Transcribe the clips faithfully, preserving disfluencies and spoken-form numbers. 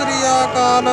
श्री अकाल।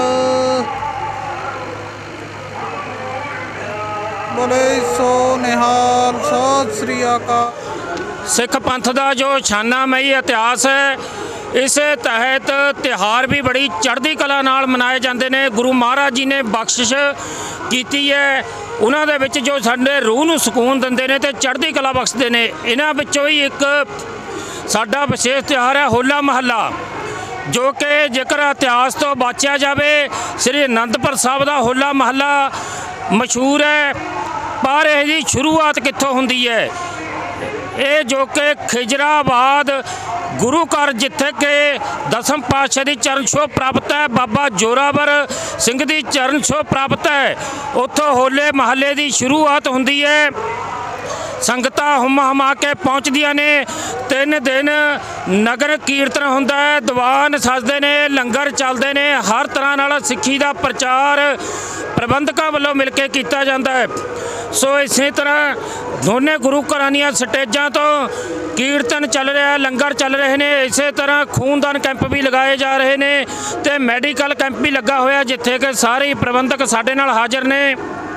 बोले सो निहाल। सत श्री अकाल। सिख पंथ का जो छानामई इतिहास है, इस तहत त्यौहार भी बड़ी चढ़ती कला नाल मनाए जाते हैं। गुरु महाराज जी ने बख्शिश की है, उन्होंने विच जो साडे रूह नूं सुकून दिंदे ने ते चढ़ती कला बख्शते हैं। इन्हां विचों ही एक साडा विशेष त्यौहार है होला महला, जो कि जेकर इतिहास तो बाचिया जाए श्री आनंदपुर साहब का होला महला मशहूर है। पर इसकी शुरुआत कित्थों हुंदी है? ये जो कि खिजराबाद गुरु घर जिथे के दसम पातशाह की चरण छो प्राप्त है, बाबा जोरावर सिंह की चरण छो प्राप्त है, उत्थों होले महल्ले की शुरुआत हुंदी है। संगतां हुम हुमा के पहुँचदियां ने। तीन दिन नगर कीर्तन हुंदा है, दीवान सजदे ने, लंगर चलते हैं, हर तरह नाल सिੱਖੀ का प्रचार प्रबंधकों वालों मिल के किया जाता है। सो इसी तरह दोनों गुरु घरां दीयां स्टेजां तो कीर्तन चल रहा है, लंगर चल रहे हैं। इस तरह खूनदान कैंप भी लगाए जा रहे हैं तो मैडिकल कैंप भी लगा होया, जिथे कि सारे प्रबंधक साडे नाल हाजिर ने।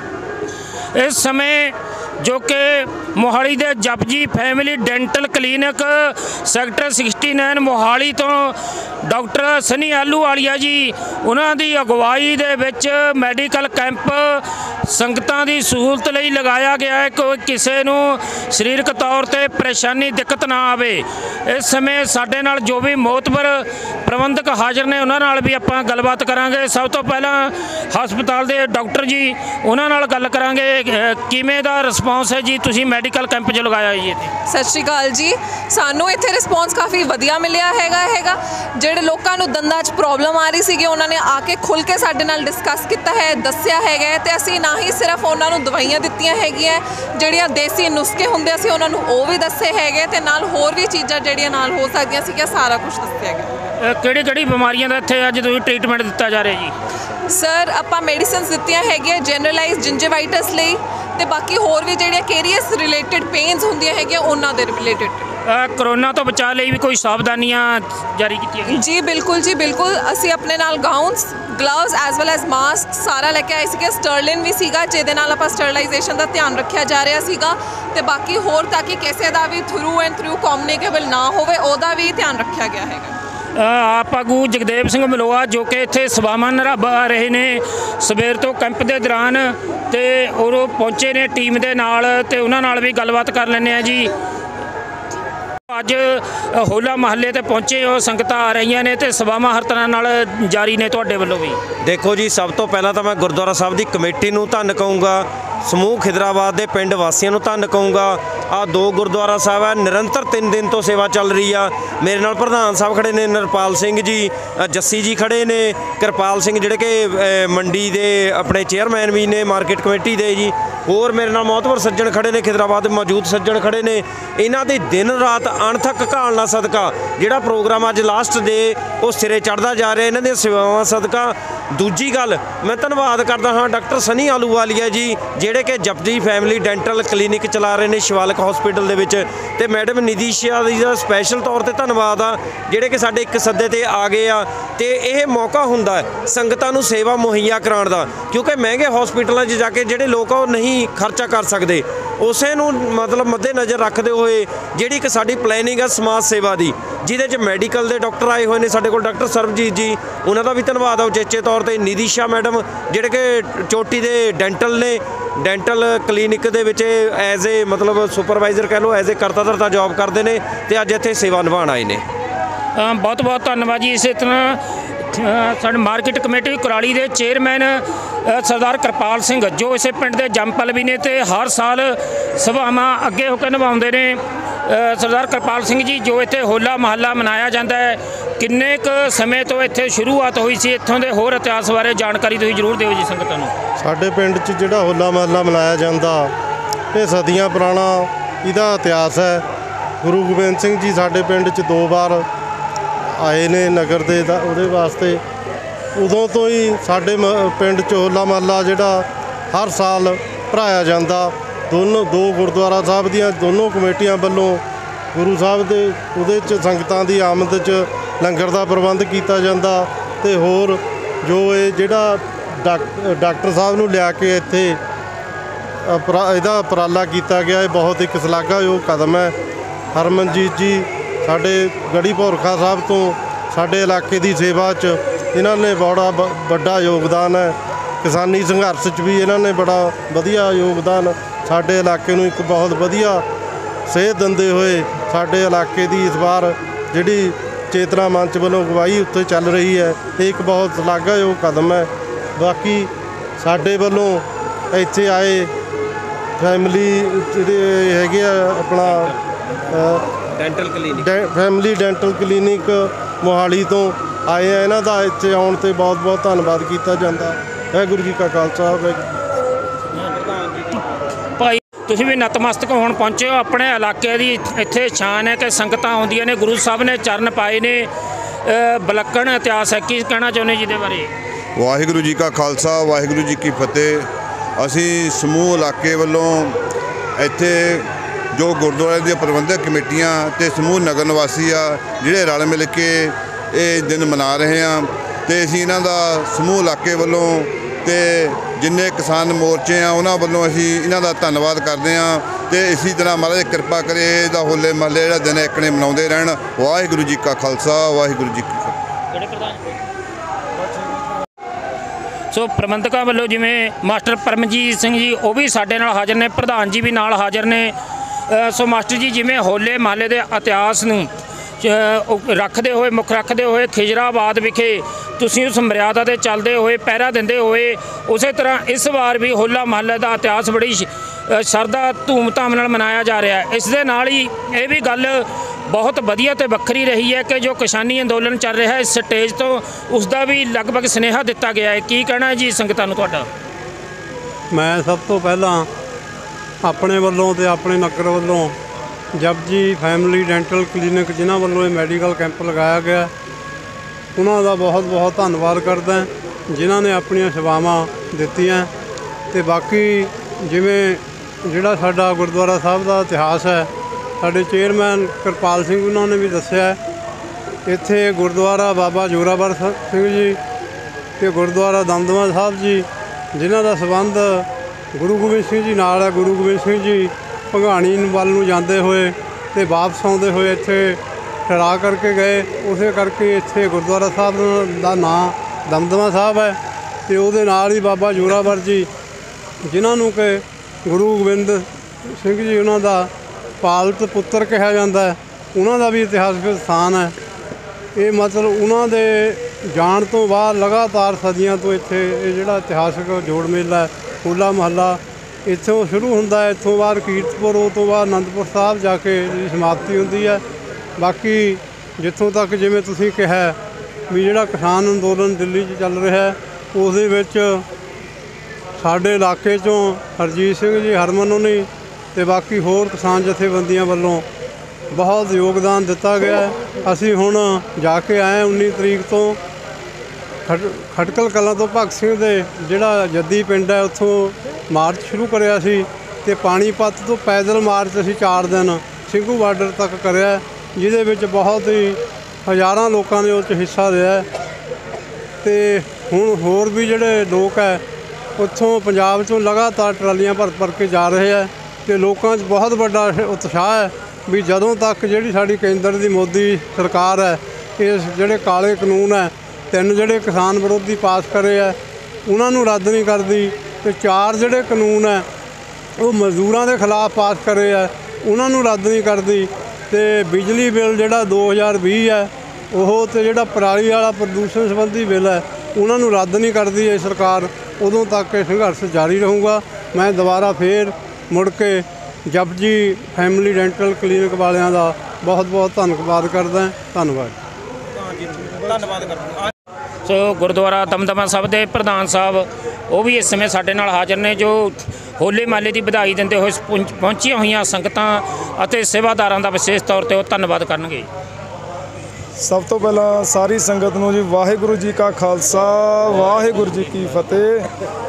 इस समय जो कि मोहाली दे Japji family dental clinic sector sixty nine Mohali तो डॉक्टर सनी आलूवालिया जी उन्हां दी अगवाई दे विच मैडिकल कैंप संगतां दी सहूलत लई लगाया गया है। कोई किसी नूं शरीरक तौर ते परेशानी दिक्कत ना आवे। इस समय साडे नाल जो भी मोतबर प्रबंधक हाजिर ने उन्हां नाल भी आपां गलबात करांगे। सब तो पहला हस्पताल दे डॉक्टर जी उन्हां नाल गल करांगे, किवें दा रिस्पॉन्स है जी तुसीं मैडिकल कैंप जो लगाया जी? सत श्री अकाल जी। सानू इत्थे रिस्पॉन्स काफ़ी वधिया मिलिया हैगा हैगा ਜਿਹੜੇ ਲੋਕਾਂ ਨੂੰ ਦੰਦਾਂ 'ਚ ਪ੍ਰੋਬਲਮ ਆ ਰਹੀ ਸੀਗੀ, ਉਹਨਾਂ ਨੇ ਆ ਕੇ ਖੁੱਲ੍ਹ ਕੇ ਸਾਡੇ ਨਾਲ ਡਿਸਕਸ ਕੀਤਾ ਹੈ, ਦੱਸਿਆ ਹੈਗਾ। ਤੇ ਅਸੀਂ ਨਾ ਹੀ ਸਿਰਫ ਉਹਨਾਂ ਨੂੰ ਦਵਾਈਆਂ ਦਿੱਤੀਆਂ ਹੈਗੀਆਂ, ਜਿਹੜੀਆਂ ਦੇਸੀ ਨੁਸਖੇ ਹੁੰਦੇ ਅਸੀਂ ਉਹਨਾਂ ਨੂੰ ਉਹ ਵੀ ਦੱਸੇ ਹੈਗੇ, ਤੇ ਨਾਲ ਹੋਰ ਵੀ ਚੀਜ਼ਾਂ ਜਿਹੜੀਆਂ ਨਾਲ ਹੋ ਸਕਦੀਆਂ ਸੀਗੀਆਂ ਸਾਰਾ ਕੁਝ ਦੱਸਿਆ ਗਿਆ। ਕਿਹੜੀ ਕਿਹੜੀ ਬਿਮਾਰੀਆਂ ਦਾ ਇੱਥੇ ਅੱਜ ਤੁਸੀਂ ਟ੍ਰੀਟਮੈਂਟ ਦਿੱਤਾ ਜਾ ਰਿਹਾ ਜੀ? ਸਰ ਆਪਾਂ ਮੈਡੀਸਿਨਸ ਦਿੱਤੀਆਂ ਹੈਗੀਆਂ ਜਨਰਲਾਈਜ਼ ਜਿੰਜੇਵਾਈਟਸ ਲਈ, ਤੇ ਬਾਕੀ ਹੋਰ ਵੀ ਜਿਹੜੀਆਂ ਕੇਰੀਅਸ ਰਿਲੇਟਡ ਪੇਨਸ ਹੁੰਦੀਆਂ ਹੈਗੀਆਂ ਉਹਨਾਂ ਦੇ ਰਿਲੇਟਡ। कोरोना तो बचा ਲਈ भी कोई सावधानियां जारी की? जी बिल्कुल जी बिल्कुल। असी अपने नाल gowns gloves as well as mask सारा लेके आए थे। स्टरलिन भी सीगा जिहदे नाल आपां स्टरलाइजेशन का ध्यान रखा जा रहा सीगा, ते बाकी होर ताकि किसी का भी थ्रू एंड थ्रू कम्युनिकेबल ना होवे ओहदा भी ध्यान रखा गया है। आप आगू जगदेव सिंह मलोआ जो कि इत्थे सभावां निभा रहे ने सवेर तो कैंप के दौरान, तो वो पहुँचे ने टीम के नाल, ते उन्हां नाल भी गलबात कर लैंदे आ जी। अज होला महल्ले ते पहुँचे हो, संगत आ रही ने तो सभावां हर तरह नाल जारी ने तुहाडे वल्लों भी? देखो जी, सब तो पहला तो मैं गुरुद्वारा साहब की कमेटी नूं धन्न कहूँगा, समूह खिदराबाद के पिंड वासियों नूं धन्न कहूँगा। आ दो गुरुद्वारा साहब है निरंतर तीन दिन तो सेवा चल रही है। मेरे नाल प्रधान साहब खड़े ने, नरपाल सिंह जी, जस्सी जी खड़े ने, कृपाल सिंह जिहड़े कि मंडी के अपने चेयरमैन भी ने मार्केट कमेटी दे जी, होर मेरे नाल मोहतबर सज्जण खड़े ने, खिदराबाद मौजूद सज्जण खड़े ने। इन्हां दे दिन रात अणथक घालना सदका जिहड़ा प्रोग्राम अज लास्ट डे वो सिरे चढ़दा जा रहा, इन्हां दी सेवावां सदका। दूजी गल मैं धन्नवाद करदा हाँ डॉक्टर सनी आलूवालिया जी जिहड़े कि जपजी फैमिली डेंटल क्लीनिक चला रहे हैं शिवालक हॉस्पिटल दे विच, ते मैडम निधिशा जी दा स्पैशल तौर पर धन्नवाद आ जिहड़े कि साडे एक सद्दे ते आ गए आ। ते यह मौका हुंदा है संगतां नूं सेवा मुहैया कराउण दा, क्योंकि महंगे हॉस्पिटलों च जाके जिहड़े लोग आ नहीं खर्चा कर सकते, उसे नूं मतलब मद्देनज़र रखते हुए जिहड़ी कि साडी प्लैनिंग है समाज सेवा की, जिहदे च मैडिकल के डॉक्टर आए हुए हैं साडे कोल, डॉक्टर सरबजीत जी उन्हां दा भी धन्नवाद आ उचेचे तौर पर। निधिशा मैडम जिहड़े कि चोटी दे डेंटल ने, डेंटल क्लीनिक दे विच एज ए मतलब सुपरवाइजर कह लो, एज ए करता धरता जॉब करते हैं, तो अज इत्थे सेवा निभाण आए ने। बहुत बहुत धन्यवाद जी। इस तरह साडे मार्केट कमेटी कुराली के चेयरमैन सरदार कृपाल सिंह जो इस पिंड के जंपल भी ने, तो हर साल सभावां अगे होकर निभाउंदे ने। सरदार कृपाल सिंह जी जो इत्थे होला महल्ला मनाया जाता है, किन्ने क समय तो इत्थे शुरुआत हुई सी, इत्थों के होर इतिहास बारे जानकारी तुसीं जरूर दिओ जी संगतां नूं। साडे पिंड च जिहड़ा होला महल्ला मनाया जाता ये सदियां पुराना इहदा इतिहास है। गुरु गोबिंद सिंह जी साडे पिंड च दो बार आए ने नगर दे उहदे वास्ते, उदों तो ही साडे पिंड च होला महल्ला जिहड़ा हर साल भराया जाता। दोनों दो गुरुद्वारा साहब दियां दोनों कमेटियां वालों गुरु साहब दे उहदे च संगतां दी आमद च लंगर का प्रबंध किया जाता। ਤੇ ਹੋਰ ਜੋ ਇਹ ਜਿਹੜਾ ਡਾਕ- ਡਾਕਟਰ ਸਾਹਿਬ ਨੂੰ ਲਿਆ ਕੇ ਇੱਥੇ ਉਪਰਾ- ਇਹਦਾ ਉਪਰਾਲਾ ਕੀਤਾ ਗਿਆ, ਇਹ ਬਹੁਤ ਇੱਕ ਸ਼ਲਾਘਾਯੋਗ ਕਦਮ ਹੈ। ਹਰਮਨਜੀਤ ਜੀ ਸਾਡੇ ਗੜੀ ਭੌਰਖਾ ਸਾਹਿਬ ਤੋਂ ਸਾਡੇ ਇਲਾਕੇ ਦੀ ਸੇਵਾ 'ਚ ਇਹਨਾਂ ਨੇ ਬੜਾ ਬ- ਵੱਡਾ ਯੋਗਦਾਨ ਹੈ। ਕਿਸਾਨੀ ਸੰਘਰਸ਼ 'ਚ ਵੀ ਇਹਨਾਂ ਨੇ ਬੜਾ ਵਧੀਆ ਯੋਗਦਾਨ ਸਾਡੇ ਇਲਾਕੇ ਨੂੰ ਇੱਕ ਬਹੁਤ ਵਧੀਆ ਸੇਧ ਦਿੰਦੇ ਹੋਏ ਸਾਡੇ ਇਲਾਕੇ ਦੀ ਇਸ ਵਾਰ ਜਿਹੜੀ ਚੇਤਨਾ ਮੰਚ ਵੱਲੋਂ ਅਗਵਾਈ ਉੱਤੇ ਚੱਲ ਰਹੀ ਹੈ, ਇਹ ਇੱਕ ਬਹੁਤ ਸ਼ਲਾਘਾਯੋਗ ਕਦਮ ਹੈ। ਬਾਕੀ ਸਾਡੇ ਵੱਲੋਂ ਇੱਥੇ ਆਏ ਫੈਮਿਲੀ ਜਿਹੜੇ ਹੈਗੇ ਆ ਆਪਣਾ ਡੈਂਟਲ ਕਲੀਨਿਕ ਡੈ ਫੈਮਿਲੀ ਡੈਂਟਲ ਕਲੀਨਿਕ ਮੋਹਾਲੀ ਤੋਂ ਆਏ ਆ, ਇਹਨਾਂ ਦਾ ਇੱਥੇ ਆਉਣ 'ਤੇ ਬਹੁਤ ਬਹੁਤ ਧੰਨਵਾਦ ਕੀਤਾ ਜਾਂਦਾ। ਵਾਹਿਗੁਰੂ ਜੀ ਕਾ ਖਾਲਸਾ ਵਾਹਿਗੁਰੂ। ਭਾਈ ਤੁਸੀਂ ਵੀ ਨਤਮਸਤਕ ਹੋਣ ਪਹੁੰਚੇ ਹੋ। ਆਪਣੇ ਇਲਾਕੇ ਦੀ ਇੱਥੇ ਸ਼ਾਨ ਹੈ ਕਿ ਸੰਗਤਾਂ ਆਉਂਦੀਆਂ ਨੇ, ਗੁਰੂ ਸਾਹਿਬ ਨੇ ਚਰਨ ਪਾਏ ਨੇ, ਅ, ਵਿਲੱਖਣ ਇਤਿਹਾਸ ਹੈ। ਕੀ ਕਹਿਣਾ ਚਾਹੁੰਦੇ ਜਿਹਦੇ ਬਾਰੇ? ਵਾਹਿਗੁਰੂ ਜੀ ਕਾ ਖਾਲਸਾ ਵਾਹਿਗੁਰੂ ਜੀ ਕੀ ਫਤਿਹ। ਅਸੀਂ ਸਮੂਹ ਇਲਾਕੇ ਵੱਲੋਂ ਇੱਥੇ ਜੋ ਗੁਰਦੁਆਰੇ ਦੀਆਂ ਪ੍ਰਬੰਧਕ ਕਮੇਟੀਆਂ ਤੇ ਸਮੂਹ ਨਗਰ ਨਿਵਾਸੀ ਆ ਜਿਹੜੇ ਰਲ ਮਿਲ ਕੇ ਇਹ ਦਿਨ ਮਨਾ ਰਹੇ ਹਾਂ, ਤੇ ਅਸੀਂ ਇਹਨਾਂ ਦਾ ਸਮੂਹ ਇਲਾਕੇ ਵੱਲੋਂ ਤੇ ਜਿੰਨੇ ਕਿਸਾਨ ਮੋਰਚੇ ਆ ਉਹਨਾਂ ਵੱਲੋਂ ਅਸੀਂ ਇਹਨਾਂ ਦਾ ਧੰਨਵਾਦ ਕਰਦੇ ਹਾਂ। ਤੇ ਇਸੇ ਤਰ੍ਹਾਂ ਮਹਾਰਾਜ ਕਿਰਪਾ ਕਰੇ ਇਹਦਾ ਹੋਲੇ ਮਹੱਲੇ ਜਿਹੜਾ ਦਿਨ ਇੱਕਣੇ ਮਨਾਉਂਦੇ ਰਹਿਣ। ਵਾਹਿਗੁਰੂ ਜੀ ਕਾ ਖਾਲਸਾ ਵਾਹਿਗੁਰੂ ਜੀ ਕੀ ਫਤਿਹ। ਸੋ ਪ੍ਰਬੰਧਕਾਂ ਵੱਲੋਂ ਜਿਵੇਂ ਮਾਸਟਰ ਪਰਮਜੀਤ ਸਿੰਘ ਜੀ ਉਹ ਵੀ ਸਾਡੇ ਨਾਲ ਹਾਜ਼ਰ ਨੇ, ਪ੍ਰਧਾਨ ਜੀ ਵੀ ਨਾਲ ਹਾਜ਼ਰ ਨੇ। ਅ, ਸੋ ਮਾਸਟਰ ਜੀ ਜਿਵੇਂ ਹੋਲੇ ਮਹੱਲੇ ਦੇ ਇਤਿਹਾਸ ਨੂੰ ਅ, ਉਹ ਰੱਖਦੇ ਹੋਏ ਮੁੱਖ ਰੱਖਦੇ ਹੋਏ ਖਿਜਰਾਬਾਦ ਵਿਖੇ ਤੁਸੀਂ ਉਸ ਮਰਿਆਦਾ ਦੇ ਚੱਲਦੇ ਹੋਏ ਪਹਿਰਾ ਦਿੰਦੇ ਹੋਏ, ਉਸੇ ਤਰ੍ਹਾਂ ਇਸ ਵਾਰ ਵੀ ਹੋਲਾ ਮਹੱਲੇ ਦਾ ਇਤਿਹਾਸ ਬੜੀ ਅ, ਸ਼ਰਧਾ ਧੂਮਧਾਮ ਨਾਲ ਮਨਾਇਆ ਜਾ ਰਿਹਾ ਹੈ। ਇਸ ਦੇ ਨਾਲ ਹੀ ਇਹ ਵੀ ਗੱਲ ਬਹੁਤ ਵਧੀਆ ਤੇ ਵੱਖਰੀ ਰਹੀ ਹੈ ਕਿ ਜੋ ਕਿਸਾਨੀ ਅੰਦੋਲਨ ਚੱਲ ਰਿਹਾ ਹੈ ਇਸ ਸਟੇਜ ਤੋਂ ਉਸ ਦਾ ਵੀ ਲਗਭਗ ਸੁਨੇਹਾ ਦਿੱਤਾ ਗਿਆ ਹੈ। ਕੀ ਕਹਿਣਾ ਹੈ ਜੀ ਸੰਗਤਾਂ ਨੂੰ ਤੁਹਾਡਾ? ਮੈਂ ਸਭ ਤੋਂ ਪਹਿਲਾਂ ਆਪਣੇ ਵੱਲੋਂ ਤੇ ਆਪਣੇ ਨਗਰ ਵੱਲੋਂ ਜਪਜੀ ਫੈਮਿਲੀ ਡੈਂਟਲ ਕਲੀਨਿਕ ਜਿਨ੍ਹਾਂ ਵੱਲੋਂ ਇਹ ਮੈਡੀਕਲ ਕੈਂਪ ਲਗਾਇਆ ਗਿਆ, ਉਹਨਾਂ ਦਾ ਬਹੁਤ ਬਹੁਤ ਧੰਨਵਾਦ ਕਰਦਾ ਜਿਨ੍ਹਾਂ ਨੇ ਆਪਣੀਆਂ ਸੇਵਾਵਾਂ ਦਿੱਤੀਆਂ। ਤੇ ਬਾਕੀ ਜਿਵੇਂ ਜਿਹੜਾ ਸਾਡਾ ਗੁਰਦੁਆਰਾ ਸਾਹਿਬ ਦਾ ਇਤਿਹਾਸ ਹੈ, ਸਾਡੇ ਚੇਅਰਮੈਨ ਕਿਰਪਾਲ ਸਿੰਘ ਉਹਨਾਂ ਨੇ ਵੀ ਦੱਸਿਆ, ਇੱਥੇ ਗੁਰਦੁਆਰਾ ਬਾਬਾ ਜੋਰਾਵਰ ਸਿੰਘ ਜੀ ਤੇ ਗੁਰਦੁਆਰਾ ਦਮਦਮਾ ਸਾਹਿਬ ਜੀ ਜਿਨ੍ਹਾਂ ਦਾ ਸੰਬੰਧ ਗੁਰੂ ਗੋਬਿੰਦ ਸਿੰਘ ਜੀ ਨਾਲ ਹੈ। ਗੁਰੂ ਗੋਬਿੰਦ ਸਿੰਘ ਜੀ ਭੰਗਾਣੀ ਵੱਲ ਨੂੰ ਜਾਂਦੇ ਹੋਏ ਤੇ ਵਾਪਸ ਆਉਂਦੇ ਹੋਏ ਇੱਥੇ ਠਹਿਰਾ ਕਰਕੇ ਗਏ, ਉਸੇ ਕਰਕੇ ਇੱਥੇ ਗੁਰਦੁਆਰਾ ਸਾਹਿਬ ਦਾ ਨਾਂ ਦਮਦਮਾ ਸਾਹਿਬ ਹੈ। ਤੇ ਉਹਦੇ ਨਾਲ ਹੀ ਬਾਬਾ ਜੋਰਾਵਰ ਜੀ ਜਿਨ੍ਹਾਂ ਨੂੰ ਕਿ ਗੁਰੂ ਗੋਬਿੰਦ ਸਿੰਘ ਜੀ ਉਹਨਾਂ ਦਾ ਪਾਲਤ ਪੁੱਤਰ ਕਿਹਾ ਜਾਂਦਾ ਹੈ, ਉਹਨਾਂ ਦਾ ਵੀ ਇਤਿਹਾਸਕ ਸਥਾਨ ਹੈ। ਇਹ ਮਤਲਬ ਉਹਨਾਂ ਦੇ ਜਾਣ ਤੋਂ ਬਾਅਦ ਲਗਾਤਾਰ ਸਦੀਆਂ ਤੋਂ ਇੱਥੇ ਇਹ ਜਿਹੜਾ ਇਤਿਹਾਸਕ ਜੋੜ ਮੇਲਾ ਹੈ ਹੋਲਾ ਮਹੱਲਾ ਇੱਥੋਂ ਸ਼ੁਰੂ ਹੁੰਦਾ ਹੈ। ਇੱਥੋਂ ਬਾਅਦ ਕੀਰਤਪੁਰ, ਉਹ ਤੋਂ ਬਾਅਦ ਅਨੰਦਪੁਰ ਸਾਹਿਬ ਜਾ ਕੇ ਇਹਦੀ ਸਮਾਪਤੀ ਹੁੰਦੀ ਹੈ। ਬਾਕੀ ਜਿੱਥੋਂ ਤੱਕ ਜਿਵੇਂ ਤੁਸੀਂ ਕਿਹਾ ਵੀ ਜਿਹੜਾ ਕਿਸਾਨ ਅੰਦੋਲਨ ਦਿੱਲੀ 'ਚ ਚੱਲ ਰਿਹਾ ਉਸ ਦੇ ਵਿੱਚ ਸਾਡੇ ਇਲਾਕੇ 'ਚੋਂ ਹਰਜੀਤ ਸਿੰਘ ਜੀ ਹਰਮਨ ਹੋਣੀ ਤੇ ਬਾਕੀ ਹੋਰ ਕਿਸਾਨ ਜਥੇਬੰਦੀਆਂ ਵੱਲੋਂ ਬਹੁਤ ਯੋਗਦਾਨ ਦਿੱਤਾ ਗਿਆ। ਅਸੀਂ ਹੁਣ ਜਾ ਕੇ ਆਏ ਉੱਨੀ ਤਰੀਕ ਤੋਂ ਖਟ ਖਟਕਲ ਕਲਾਂ ਤੋਂ ਭਗਤ ਸਿੰਘ ਦੇ ਜਿਹੜਾ ਜੱਦੀ ਪਿੰਡ ਹੈ ਉੱਥੋਂ ਮਾਰਚ ਸ਼ੁਰੂ ਕਰਿਆ ਸੀ ਤੇ ਪਾਣੀਪਤ ਤੋਂ ਪੈਦਲ ਮਾਰਚ ਅਸੀਂ ਚਾਰ ਦਿਨ ਸਿੰਘੂ ਬਾਰਡਰ ਤੱਕ ਕਰਿਆ, ਜਿਹਦੇ ਵਿੱਚ ਬਹੁਤ ਹੀ ਹਜ਼ਾਰਾਂ ਲੋਕਾਂ ਨੇ ਉਹ 'ਚ ਹਿੱਸਾ ਲਿਆ। ਤੇ ਹੁਣ ਹੋਰ ਵੀ ਜਿਹੜੇ ਲੋਕ ਹੈ ਉੱਥੋਂ ਪੰਜਾਬ 'ਚੋਂ ਲਗਾਤਾਰ ਟਰਾਲੀਆਂ ਭਰ ਭਰ ਕੇ ਜਾ ਰਹੇ ਹੈ ਤੇ ਲੋਕਾਂ 'ਚ ਬਹੁਤ ਵੱਡਾ ਉਤਸ਼ਾਹ ਹੈ ਵੀ ਜਦੋਂ ਤੱਕ ਜਿਹੜੀ ਸਾਡੀ ਕੇਂਦਰ ਦੀ ਮੋਦੀ ਸਰਕਾਰ ਹੈ ਇਸ ਜਿਹੜੇ ਕਾਲੇ ਕਾਨੂੰਨ ਹੈ ਤਿੰਨ ਜਿਹੜੇ ਕਿਸਾਨ ਵਿਰੋਧੀ ਪਾਸ ਕਰੇ ਹੈ ਉਹਨਾਂ ਨੂੰ ਰੱਦ ਨਹੀਂ ਕਰਦੀ, ਤੇ ਚਾਰ ਜਿਹੜੇ ਕਾਨੂੰਨ ਹੈ ਉਹ ਮਜ਼ਦੂਰਾਂ ਦੇ ਖਿਲਾਫ ਪਾਸ ਕਰੇ ਹੈ ਉਹਨਾਂ ਨੂੰ ਰੱਦ ਨਹੀਂ ਕਰਦੀ, ਤੇ ਬਿਜਲੀ ਬਿੱਲ ਜਿਹੜਾ ਦੋ ਹਜ਼ਾਰ ਵੀਹ ਹੈ ਉਹ ਤੇ ਜਿਹੜਾ ਪਰਾਲੀ ਵਾਲਾ ਪ੍ਰਦੂਸ਼ਣ ਸੰਬੰਧੀ ਬਿੱਲ ਹੈ ਉਹਨਾਂ ਨੂੰ ਰੱਦ ਨਹੀਂ ਕਰਦੀ ਇਹ ਸਰਕਾਰ, ਉਦੋਂ ਤੱਕ ਇਹ ਸੰਘਰਸ਼ ਜਾਰੀ ਰਹੂਗਾ। ਮੈਂ ਦੁਬਾਰਾ ਫੇਰ ਮੁੜ ਕੇ ਜਪਜੀ ਫੈਮਿਲੀ ਡੈਂਟਲ ਕਲੀਨਿਕ ਵਾਲਿਆਂ ਦਾ ਬਹੁਤ ਬਹੁਤ ਧੰਨਵਾਦ ਕਰਦਾ। ਧੰਨਵਾਦ ਧੰਨਵਾਦ ਕਰਦਾ। ਸੋ ਗੁਰਦੁਆਰਾ ਦਮਦਮਾ ਸਾਹਿਬ ਦੇ ਪ੍ਰਧਾਨ ਸਾਹਿਬ ਉਹ ਵੀ ਇਸ ਸਮੇਂ ਸਾਡੇ ਨਾਲ ਹਾਜ਼ਰ ਨੇ, ਜੋ ਹੋਲੇ ਮਹੱਲੇ ਦੀ ਵਧਾਈ ਦਿੰਦੇ ਹੋਏ ਪਹੁੰਚ- ਪਹੁੰਚੀਆਂ ਹੋਈਆਂ ਸੰਗਤਾਂ ਅਤੇ ਸੇਵਾਦਾਰਾਂ ਦਾ ਵਿਸ਼ੇਸ਼ ਤੌਰ 'ਤੇ ਉਹ ਧੰਨਵਾਦ ਕਰਨਗੇ। ਸਭ ਤੋਂ ਪਹਿਲਾਂ ਸਾਰੀ ਸੰਗਤ ਨੂੰ ਜੀ ਵਾਹਿਗੁਰੂ ਜੀ ਕਾ ਖਾਲਸਾ ਵਾਹਿਗੁਰੂ ਜੀ ਕੀ ਫਤਿਹ।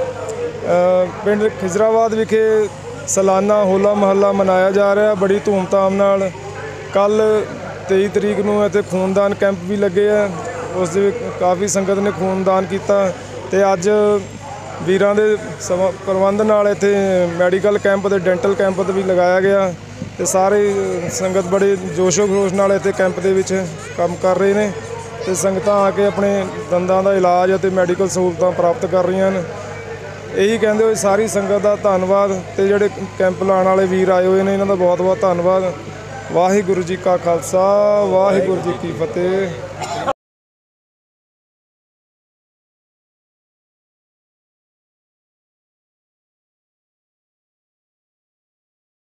ਅ, ਪਿੰਡ ਖਿਜਰਾਬਾਦ ਵਿਖੇ ਸਾਲਾਨਾ ਹੋਲਾ ਮਹੱਲਾ ਮਨਾਇਆ ਜਾ ਰਿਹਾ ਬੜੀ ਧੂਮਧਾਮ ਨਾਲ। ਕੱਲ੍ਹ ਤੇਈ ਤਰੀਕ ਨੂੰ ਇੱਥੇ ਖੂਨਦਾਨ ਕੈਂਪ ਵੀ ਲੱਗੇ ਆ ਉਸ ਦੇ ਕਾਫੀ ਸੰਗਤ ਨੇ ਖੂਨਦਾਨ ਕੀਤਾ ਤੇ ਅੱਜ ਵੀਰਾਂ ਦੇ ਸਮਾਂ ਪ੍ਰਬੰਧ ਨਾਲ ਇੱਥੇ ਮੈਡੀਕਲ ਕੈਂਪ ਤੇ ਡੈਂਟਲ ਕੈਂਪ ਤੇ ਵੀ ਲਗਾਇਆ ਗਿਆ ਤੇ ਸਾਰੇ ਸੰਗਤ ਬੜੇ ਜੋਸ਼ੋ ਖਰੋਸ਼ ਨਾਲ ਇੱਥੇ ਕੈਂਪ ਦੇ ਵਿੱਚ ਕੰਮ ਕਰ ਰਹੇ ਨੇ ਤੇ ਸੰਗਤਾਂ ਆ ਕੇ ਆਪਣੇ ਦੰਦਾਂ ਦਾ ਇਲਾਜ ਅਤੇ ਮੈਡੀਕਲ ਸਹੂਲਤਾਂ ਪ੍ਰਾਪਤ ਕਰ ਰਹੀਆਂ ਹਨ। ਇਹੀ ਕਹਿੰਦੇ ਹੋਏ ਸਾਰੀ ਸੰਗਤ ਦਾ ਧੰਨਵਾਦ ਤੇ ਜਿਹੜੇ ਕੈਂਪ ਲਾਉਣ ਵਾਲੇ ਵੀਰ ਆਏ ਹੋਏ ਨੇ ਇਹਨਾਂ ਦਾ ਬਹੁਤ ਬਹੁਤ ਧੰਨਵਾਦ। ਵਾਹਿਗੁਰੂ ਜੀ ਕਾ ਖਾਲਸਾ ਵਾਹਿਗੁਰੂ ਜੀ ਕੀ ਫਤਿਹ।